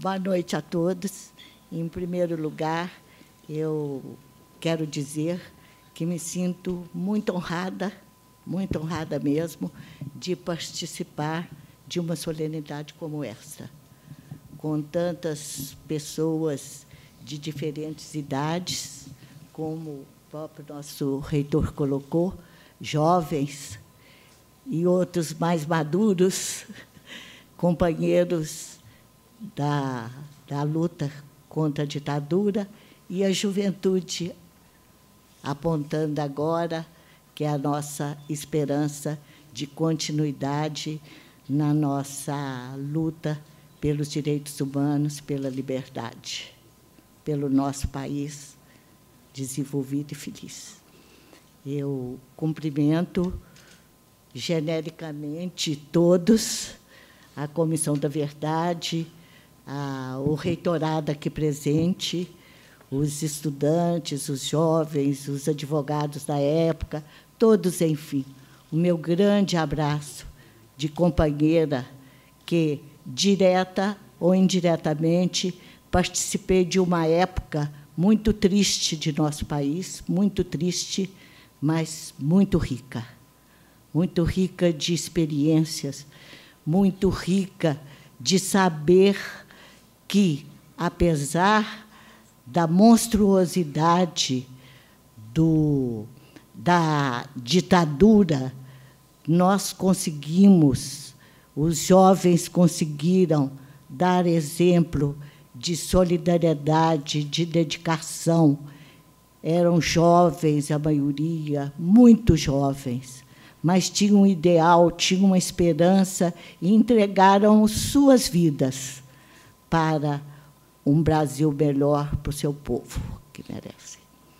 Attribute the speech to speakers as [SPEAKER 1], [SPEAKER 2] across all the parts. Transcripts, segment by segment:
[SPEAKER 1] Boa noite a todos. Em primeiro lugar, eu quero dizer que me sinto muito honrada mesmo, de participar de uma solenidade como essa, com tantas pessoas de diferentes idades, como o próprio nosso reitor colocou, jovens e outros mais maduros, companheiros da luta contra a ditadura, e a juventude apontando agora que é a nossa esperança de continuidade na nossa luta pelos direitos humanos, pela liberdade, pelo nosso país desenvolvido e feliz. Eu cumprimento genericamente todos, a Comissão da Verdade, o reitorado aqui presente, os estudantes, os jovens, os advogados da época, todos, enfim. O meu grande abraço de companheira que, direta ou indiretamente, participei de uma época muito triste de nosso país, muito triste, mas muito rica de experiências, muito rica de saber que, apesar da monstruosidade da ditadura, nós conseguimos, os jovens conseguiram dar exemplo de solidariedade, de dedicação. Eram jovens, a maioria, muito jovens, mas tinham um ideal, tinham uma esperança e entregaram suas vidas para um Brasil melhor para o seu povo, que merece.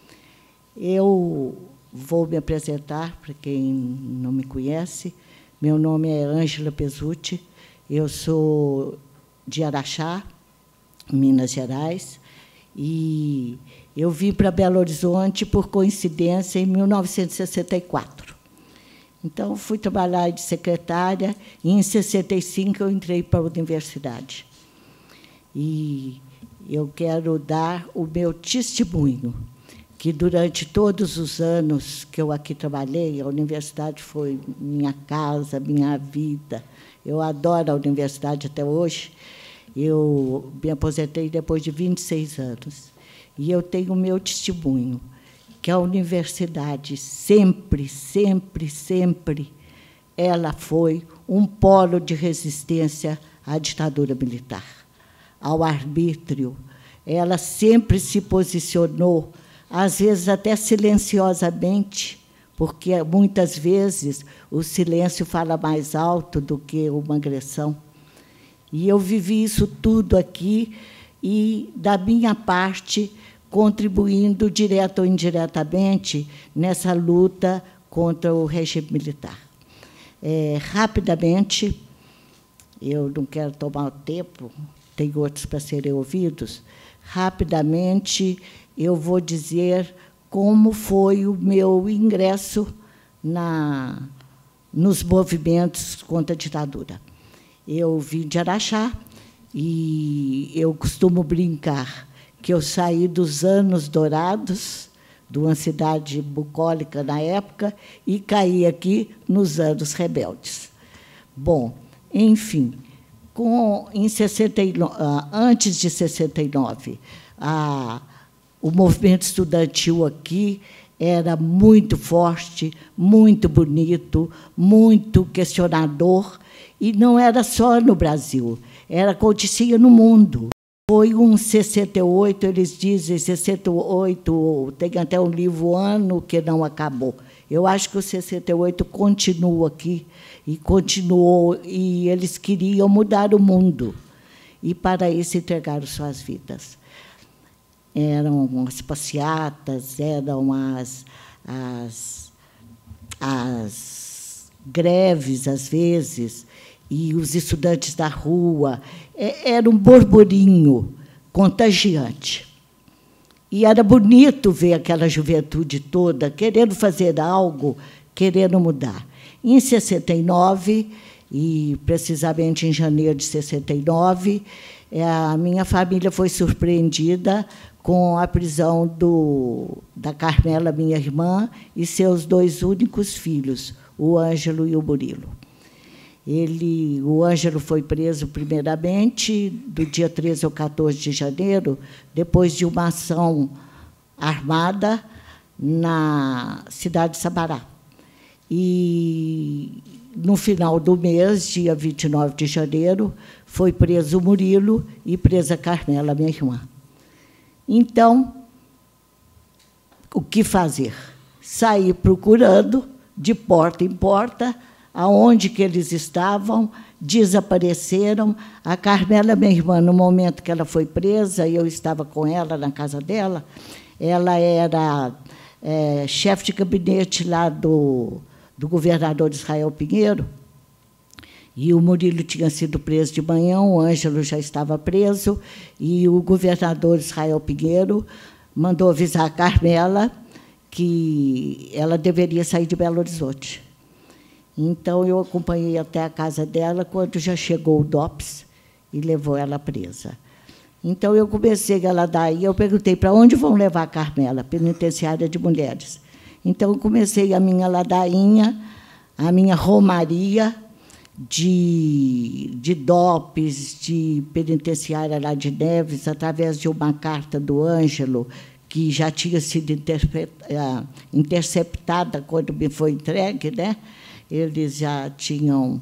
[SPEAKER 1] Eu vou me apresentar, para quem não me conhece. Meu nome é Ângela Pezzuti, eu sou de Araxá, Minas Gerais, e eu vim para Belo Horizonte, por coincidência, em 1964. Então, fui trabalhar de secretária, e, em 65, eu entrei para a universidade. E eu quero dar o meu testemunho, que, durante todos os anos que eu aqui trabalhei, a universidade foi minha casa, minha vida. Eu adoro a universidade até hoje. Eu me aposentei depois de 26 anos. E eu tenho o meu testemunho, que a universidade sempre, sempre, sempre, ela foi um polo de resistência à ditadura militar, ao arbítrio. Ela sempre se posicionou, às vezes até silenciosamente, porque, muitas vezes, o silêncio fala mais alto do que uma agressão. E eu vivi isso tudo aqui e, da minha parte, contribuindo, direta ou indiretamente, nessa luta contra o regime militar. Rapidamente, eu não quero tomar o tempo, tem outros para serem ouvidos, rapidamente eu vou dizer como foi o meu ingresso nos movimentos contra a ditadura. Eu vim de Araxá e eu costumo brincar que eu saí dos anos dourados, de uma cidade bucólica na época, e caí aqui nos anos rebeldes. Bom, enfim, antes de 69, o movimento estudantil aqui era muito forte, muito bonito, muito questionador, e não era só no Brasil, acontecia no mundo. Foi um 68, eles dizem 68, tem até um livro Ano que não acabou. Eu acho que o 68 continua aqui, e continuou, e eles queriam mudar o mundo, e, para isso, entregaram suas vidas. Eram as passeatas, eram as greves, às vezes, e os estudantes da rua. Era um burburinho contagiante. E era bonito ver aquela juventude toda querendo fazer algo, querendo mudar. Em 69, e precisamente em janeiro de 69, A minha família foi surpreendida com a prisão da Carmela, minha irmã, e seus 2 únicos filhos, o Ângelo e o Murilo. O Ângelo foi preso primeiramente do dia 13 ao 14 de janeiro, depois de uma ação armada na cidade de Sabará. E, no final do mês, dia 29 de janeiro, foi preso o Murilo e presa a Carmela, minha irmã. Então, o que fazer? Sair procurando, de porta em porta, aonde que eles estavam, desapareceram. A Carmela, minha irmã, no momento que ela foi presa, eu estava com ela na casa dela, ela era chefe de gabinete lá do governador Israel Pinheiro, e o Murilo tinha sido preso de manhã, o Ângelo já estava preso, e o governador Israel Pinheiro mandou avisar a Carmela que ela deveria sair de Belo Horizonte. Então, eu acompanhei até a casa dela, quando já chegou o DOPS e levou ela presa. Então, eu comecei a ladainha, eu perguntei para onde vão levar a Carmela, penitenciária de mulheres. Então, eu comecei a minha ladainha, a minha romaria de DOPS, de penitenciária lá de Neves, através de uma carta do Ângelo, que já tinha sido interceptada quando me foi entregue, né? Eles já tinham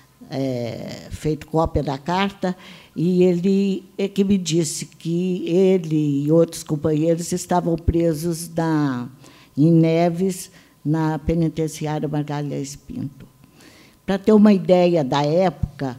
[SPEAKER 1] feito cópia da carta, e ele é que me disse que ele e outros companheiros estavam presos em Neves, na penitenciária Magalhães Pinto. Para ter uma ideia da época,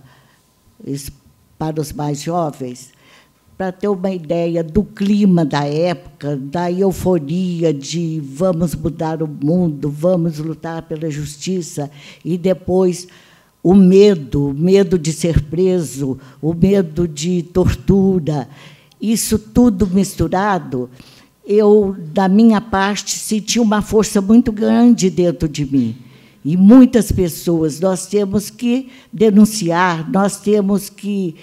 [SPEAKER 1] para os mais jovens, para ter uma ideia do clima da época, da euforia de vamos mudar o mundo, vamos lutar pela justiça, e depois o medo de ser preso, o medo de tortura, isso tudo misturado, eu, da minha parte, senti uma força muito grande dentro de mim. E muitas pessoas, nós temos que denunciar, nós temos que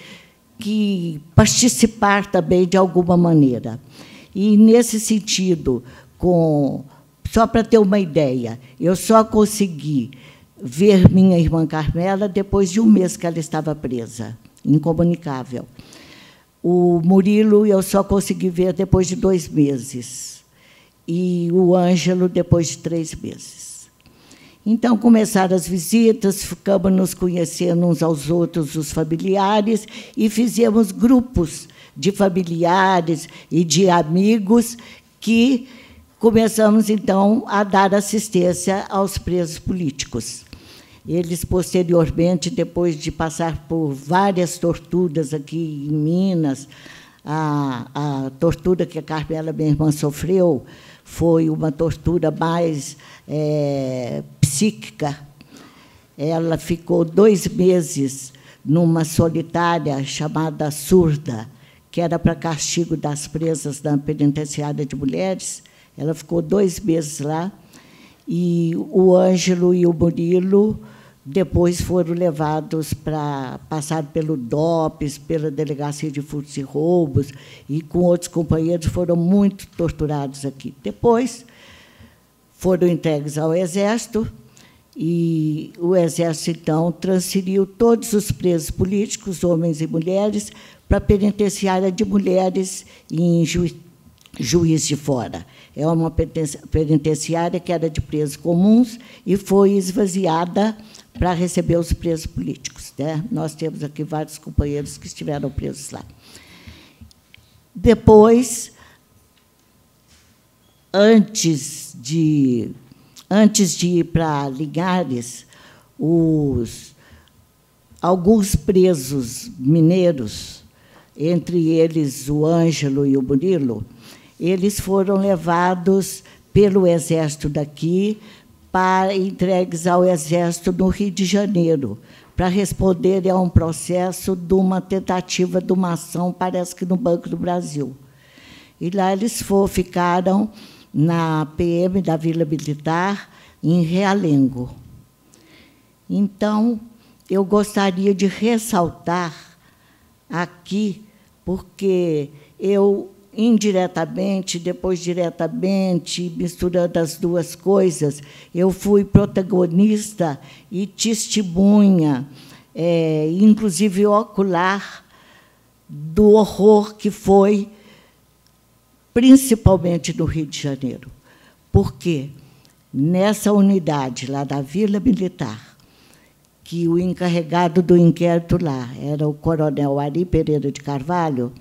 [SPEAKER 1] participar também de alguma maneira. E, nesse sentido, só para ter uma ideia, eu só consegui ver minha irmã Carmela depois de um mês que ela estava presa, incomunicável. O Murilo eu só consegui ver depois de 2 meses, e o Ângelo depois de 3 meses. Então, começaram as visitas, ficamos nos conhecendo uns aos outros, os familiares, e fizemos grupos de familiares e de amigos que começamos, então, a dar assistência aos presos políticos. Eles, posteriormente, depois de passar por várias torturas aqui em Minas, a tortura que a Carmela, minha irmã, sofreu foi uma tortura mais psíquica. Ela ficou 2 meses numa solitária chamada Surda, que era para castigo das presas da penitenciária de mulheres. Ela ficou 2 meses lá, e o Ângelo e o Murilo depois foram levados para passar pelo DOPS, pela Delegacia de Furtos e Roubos, e com outros companheiros foram muito torturados aqui. Depois foram entregues ao Exército, e o Exército, então, transferiu todos os presos políticos, homens e mulheres, para a penitenciária de mulheres em Juiz de Fora. É uma penitenciária que era de presos comuns e foi esvaziada para receber os presos políticos, né? Nós temos aqui vários companheiros que estiveram presos lá. Depois, antes de ir para Linhares, alguns presos mineiros, entre eles o Ângelo e o Murilo, eles foram levados pelo Exército daqui para entregues ao Exército no Rio de Janeiro, para responder a um processo de uma tentativa de uma ação, parece que no Banco do Brasil. E lá eles ficaram na PM da Vila Militar, em Realengo. Então, eu gostaria de ressaltar aqui porque eu, indiretamente, depois diretamente, misturando as duas coisas, eu fui protagonista e testemunha, inclusive ocular, do horror que foi, principalmente no Rio de Janeiro. Por quê? Nessa unidade lá da Vila Militar, que o encarregado do inquérito lá era o coronel Ari Pereira de Carvalho,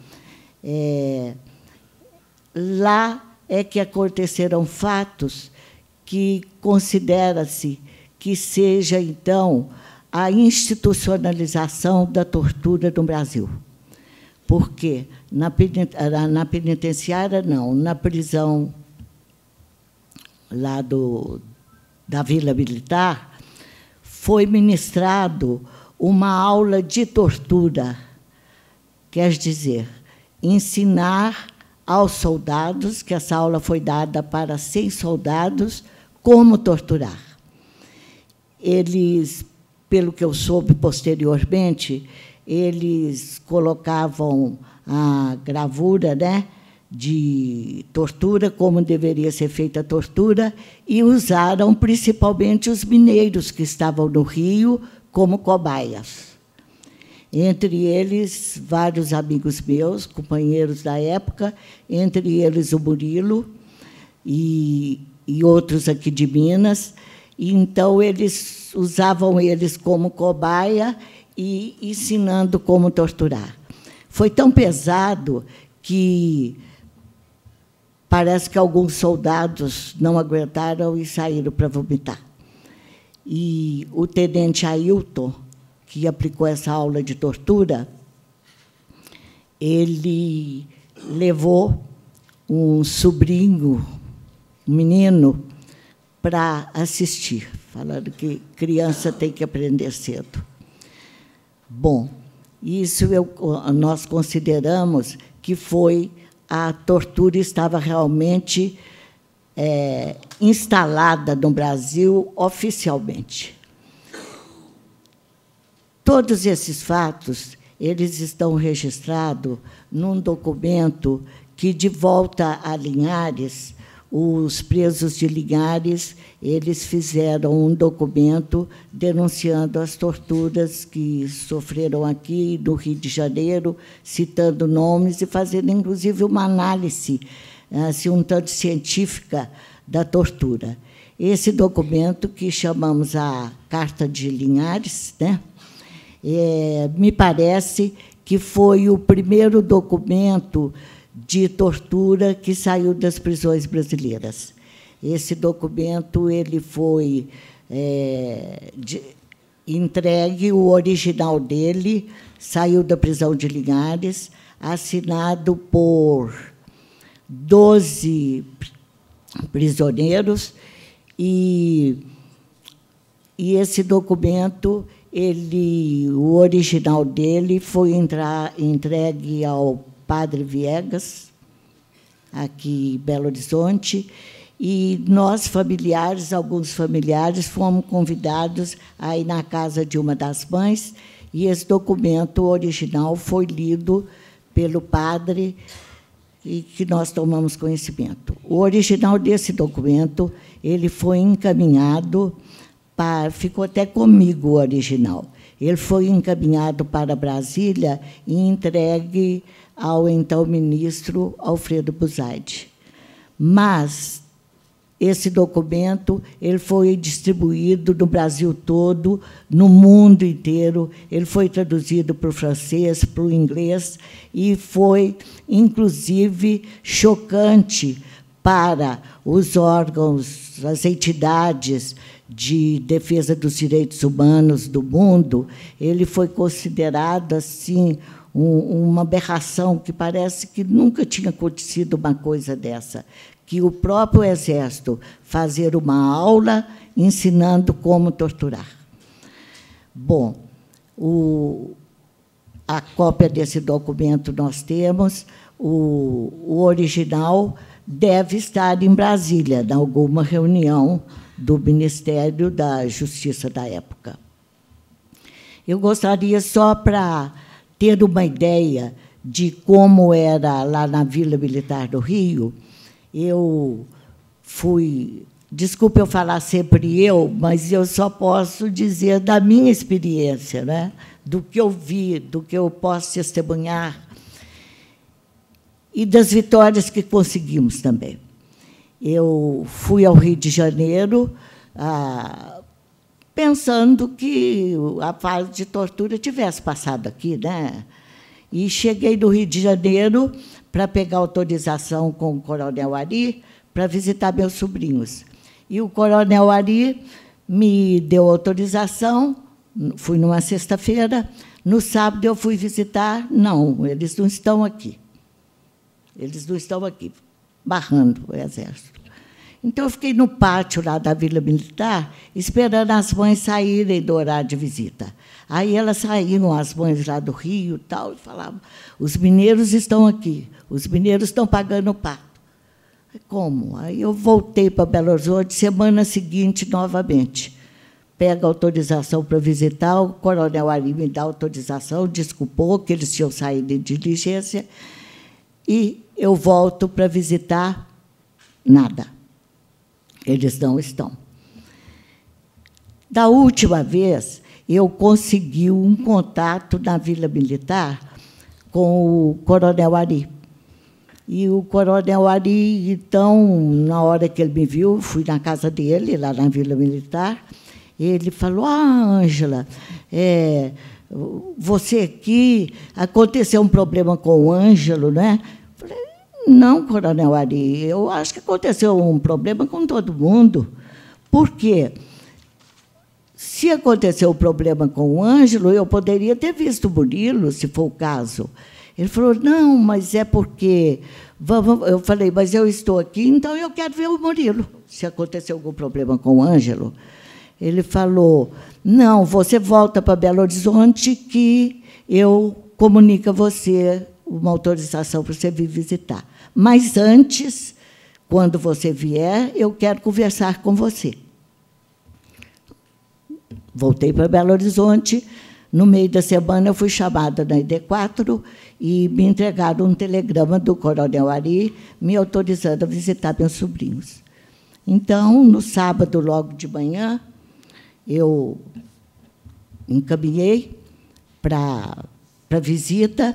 [SPEAKER 1] lá é que aconteceram fatos que considera-se que seja, então, a institucionalização da tortura no Brasil. Por quê? Na penitenciária, não, na prisão lá da Vila Militar, foi ministrado uma aula de tortura, quer dizer, ensinar aos soldados, que essa aula foi dada para 100 soldados, como torturar. Eles, pelo que eu soube posteriormente, eles colocavam a gravura, né, de tortura, como deveria ser feita a tortura, e usaram principalmente os mineiros que estavam no Rio como cobaias. Entre eles, vários amigos meus, companheiros da época, entre eles o Murilo e outros aqui de Minas. E, então, eles usavam eles como cobaia e ensinando como torturar. Foi tão pesado que parece que alguns soldados não aguentaram e saíram para vomitar. E o tenente Ailton, que aplicou essa aula de tortura, ele levou um sobrinho, um menino, para assistir, falando que criança tem que aprender cedo. Bom, isso nós consideramos que foi a tortura estava realmente instalada no Brasil oficialmente. Todos esses fatos eles estão registrados num documento que, de volta a Linhares, os presos de Linhares eles fizeram um documento denunciando as torturas que sofreram aqui no Rio de Janeiro, citando nomes e fazendo, inclusive, uma análise assim, um tanto científica da tortura. Esse documento, que chamamos a Carta de Linhares, né, me parece que foi o primeiro documento de tortura que saiu das prisões brasileiras. Esse documento ele foi entregue, o original dele saiu da prisão de Linhares, assinado por 12 prisioneiros, e esse documento, o original dele foi entregue ao Padre Viegas, aqui em Belo Horizonte, e nós, familiares, alguns familiares, fomos convidados a ir na casa de uma das mães, e esse documento original foi lido pelo padre e que nós tomamos conhecimento. O original desse documento ele foi encaminhado ficou até comigo o original. Ele foi encaminhado para Brasília e entregue ao então ministro Alfredo Buzaide. Mas esse documento ele foi distribuído no Brasil todo, no mundo inteiro. Ele foi traduzido para o francês, para o inglês, e foi, inclusive, chocante para os órgãos, as entidades de defesa dos direitos humanos do mundo. Ele foi considerado assim uma aberração, que parece que nunca tinha acontecido uma coisa dessa, que o próprio Exército fazer uma aula ensinando como torturar. Bom, a cópia desse documento nós temos, o original deve estar em Brasília, em alguma reunião do Ministério da Justiça da época. Eu gostaria, só para ter uma ideia de como era lá na Vila Militar do Rio, eu fui... Desculpe eu falar sempre mas eu só posso dizer da minha experiência, né? Do que eu vi, do que eu posso testemunhar, e das vitórias que conseguimos também. Eu fui ao Rio de Janeiro pensando que a fase de tortura tivesse passado aqui, né? E cheguei no Rio de Janeiro para pegar autorização com o Coronel Ari para visitar meus sobrinhos. E o Coronel Ari me deu autorização, fui numa sexta-feira, no sábado eu fui visitar, não, eles não estão aqui. Eles não estão aqui, barrando o Exército. Então, eu fiquei no pátio lá da Vila Militar, esperando as mães saírem do horário de visita. Aí elas saíram, as mães lá do Rio, tal, e falavam, os mineiros estão aqui, os mineiros estão pagando o pato. Como? Aí eu voltei para Belo Horizonte, semana seguinte, novamente. Pego a autorização para visitar, o Coronel Ari me dá autorização, desculpou que eles tinham saído de diligência, e eu volto para visitar, nada. Eles não estão. Da última vez, eu consegui um contato na Vila Militar com o Coronel Ari. E o Coronel Ari, então, na hora que ele me viu, fui na casa dele, lá na Vila Militar, ele falou, Ângela, você aqui, aconteceu um problema com o Ângelo, né? Falei, não, Coronel Ari, eu acho que aconteceu um problema com todo mundo. Por quê? Se aconteceu um problema com o Ângelo, eu poderia ter visto o Murilo, se for o caso. Ele falou, não, mas é porque... Eu falei, mas eu estou aqui, então eu quero ver o Murilo, se aconteceu algum problema com o Ângelo. Ele falou, não, você volta para Belo Horizonte que eu comunico a você uma autorização para você vir visitar. Mas antes, quando você vier, eu quero conversar com você. Voltei para Belo Horizonte. No meio da semana, eu fui chamada na ID4 e me entregaram um telegrama do Coronel Ari me autorizando a visitar meus sobrinhos. Então, no sábado, logo de manhã, eu encaminhei para a visita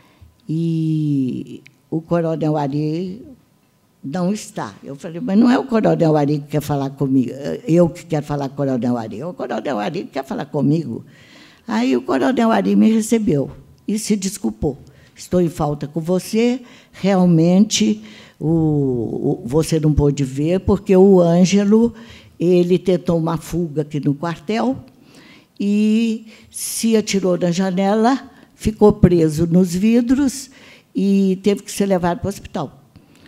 [SPEAKER 1] e o Coronel Ari não está. Eu falei, mas não é o Coronel Ari que quer falar comigo, eu que quero falar com o Coronel Ari, é o Coronel Ari que quer falar comigo. Aí o Coronel Ari me recebeu e se desculpou. Estou em falta com você, realmente você não pôde ver, porque o Ângelo ele tentou uma fuga aqui no quartel e se atirou na janela, ficou preso nos vidros e teve que ser levado para o hospital.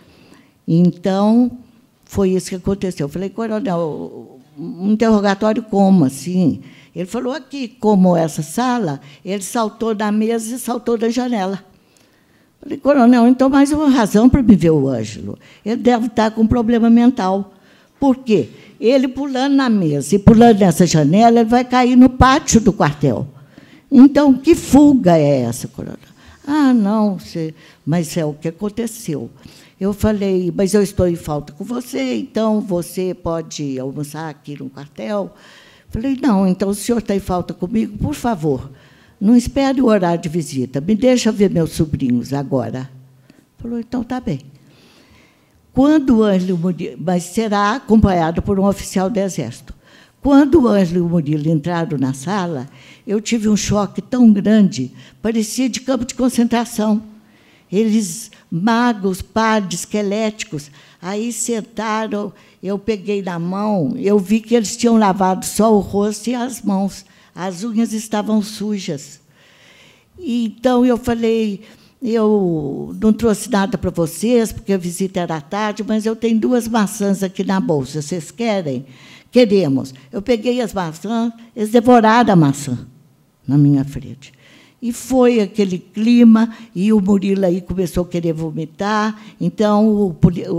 [SPEAKER 1] Então, foi isso que aconteceu. Eu falei, Coronel, um interrogatório como assim? Ele falou, aqui, como essa sala, ele saltou da mesa e saltou da janela. Eu falei, Coronel, então mais uma razão para me ver o Ângelo. Ele deve estar com um problema mental. Por quê? Ele pulando na mesa e pulando nessa janela, ele vai cair no pátio do quartel. Então, que fuga é essa, Coronel? Ah, não, mas é o que aconteceu. Eu falei, mas eu estou em falta com você, então você pode almoçar aqui no quartel? Falei, não, então o senhor está em falta comigo, por favor, não espere o horário de visita, me deixa ver meus sobrinhos agora. Falou, então está bem. Quando o Ângelo Murilo, mas será acompanhado por um oficial do Exército. Quando o Ângelo e o Murilo entraram na sala, eu tive um choque tão grande, parecia de campo de concentração. Eles, magros, pálidos, esqueléticos, aí sentaram, eu peguei na mão, eu vi que eles tinham lavado só o rosto e as mãos, as unhas estavam sujas. Então, eu falei, eu não trouxe nada para vocês, porque a visita era à tarde, mas eu tenho 2 maçãs aqui na bolsa, vocês querem? Queremos. Eu peguei as maçãs, eles devoraram a maçã na minha frente. E foi aquele clima, e o Murilo aí começou a querer vomitar, então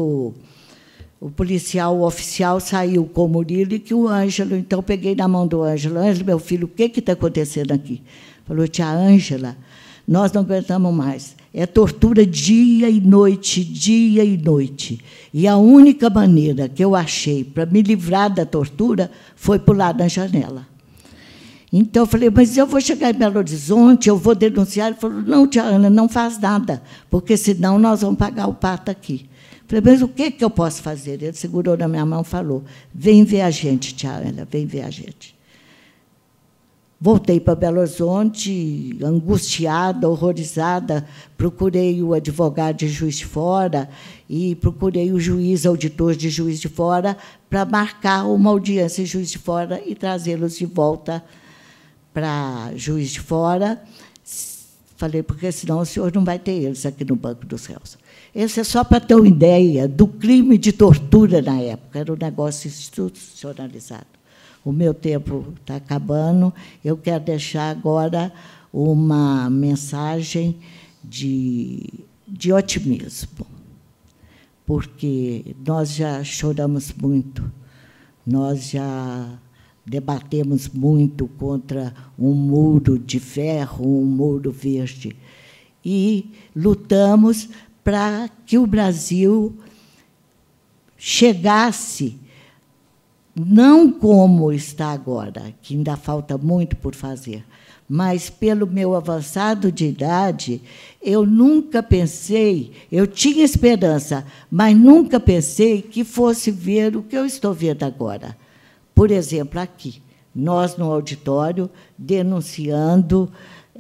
[SPEAKER 1] o policial, o oficial, saiu com o Murilo e que o Ângelo, então peguei na mão do Ângelo, Ângelo, meu filho, o que está acontecendo aqui? Falou, tia Ângela, nós não aguentamos mais. é tortura dia e noite, dia e noite. E a única maneira que eu achei para me livrar da tortura foi pular na janela. Então, eu falei, mas eu vou chegar em Belo Horizonte, eu vou denunciar. Ele falou, não, tia Ana, não faz nada, porque senão nós vamos pagar o pato aqui. Eu falei, mas o que eu posso fazer? Ele segurou na minha mão e falou, vem ver a gente, tia Ana, vem ver a gente. Voltei para Belo Horizonte, angustiada, horrorizada, procurei o advogado de Juiz de Fora e procurei o juiz auditor de Juiz de Fora para marcar uma audiência em Juiz de Fora e trazê-los de volta para Juiz de Fora. Falei, porque senão o senhor não vai ter eles aqui no Banco dos Réus. Esse é só para ter uma ideia do crime de tortura na época, era um negócio institucionalizado. O meu tempo está acabando, eu quero deixar agora uma mensagem de otimismo, porque nós já choramos muito, nós já debatemos muito contra um muro de ferro, um muro verde, e lutamos para que o Brasil chegasse, não como está agora, que ainda falta muito por fazer, mas, pelo meu avançado de idade, eu nunca pensei, eu tinha esperança, mas nunca pensei que fosse ver o que eu estou vendo agora. Por exemplo, aqui, nós no auditório, denunciando,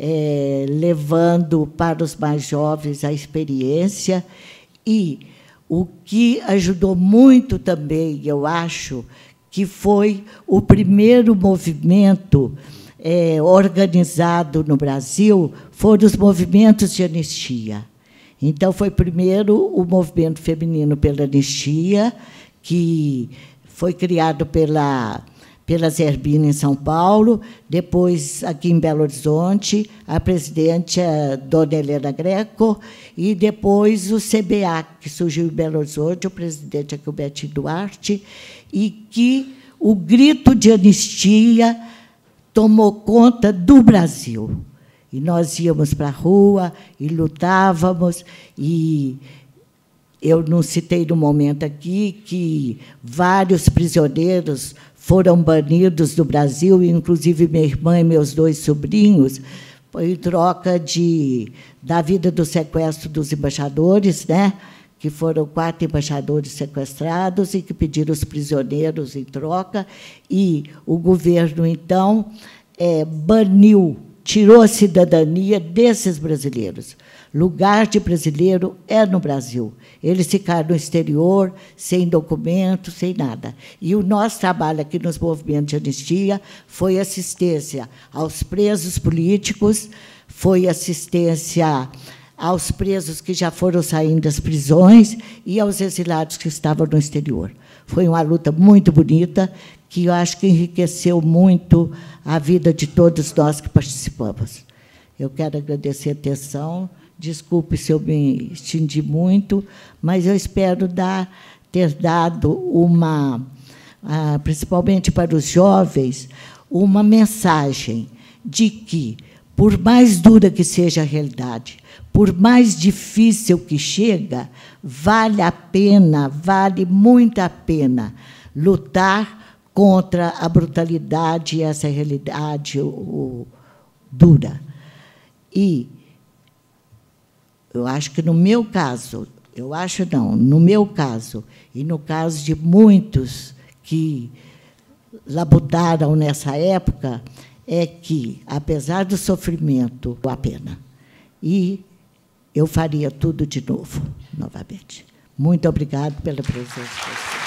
[SPEAKER 1] levando para os mais jovens a experiência, e o que ajudou muito também, eu acho, que foi o primeiro movimento organizado no Brasil, foram os movimentos de anistia. Então, foi primeiro o movimento feminino pela anistia, que foi criado pela Zerbina, em São Paulo, depois, aqui em Belo Horizonte, a presidente, a dona Helena Greco, e depois o CBA, que surgiu em Belo Horizonte, o presidente aqui, o Betinho Duarte, e que o grito de anistia tomou conta do Brasil. E nós íamos para a rua e lutávamos, e eu não citei no momento aqui que vários prisioneiros foram banidos do Brasil, inclusive minha irmã e meus 2 sobrinhos, em troca da vida do sequestro dos embaixadores, né? Que foram 4 embaixadores sequestrados e que pediram os prisioneiros em troca, e o governo, então, baniu, tirou a cidadania desses brasileiros. Lugar de brasileiro é no Brasil. Eles ficaram no exterior, sem documento, sem nada. E o nosso trabalho aqui nos movimentos de anistia foi assistência aos presos políticos, foi assistência aos presos que já foram saindo das prisões e aos exilados que estavam no exterior. Foi uma luta muito bonita, que eu acho que enriqueceu muito a vida de todos nós que participamos. Eu quero agradecer a atenção, desculpe se eu me estendi muito, mas eu espero ter dado principalmente para os jovens, uma mensagem de que, por mais dura que seja a realidade, por mais difícil que chega, vale a pena, vale muito a pena lutar contra a brutalidade e essa realidade dura. E eu acho que, no meu caso, no meu caso, e no caso de muitos que labutaram nessa época, é que, apesar do sofrimento, vale a pena. E eu faria tudo de novo, novamente. Muito obrigada pela presença de vocês.